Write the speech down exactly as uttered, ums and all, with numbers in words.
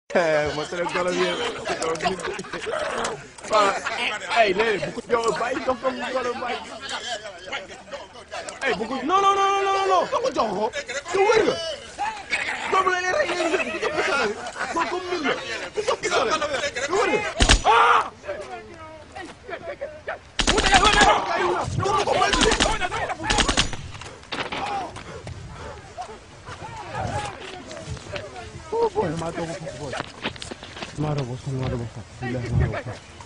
ma tere golo bi waaw ay léegi bu ko jox bàyyi jox ko golo bàyyi ay bu ko non non non non non ko ko jox ko yow wër nga doomu la rey léegi ko ko ko ko mbir la ko ko ko la yow wër nga ah mu de ko ko bàyyi oh boy ma dogo boy ma dogo ma dogo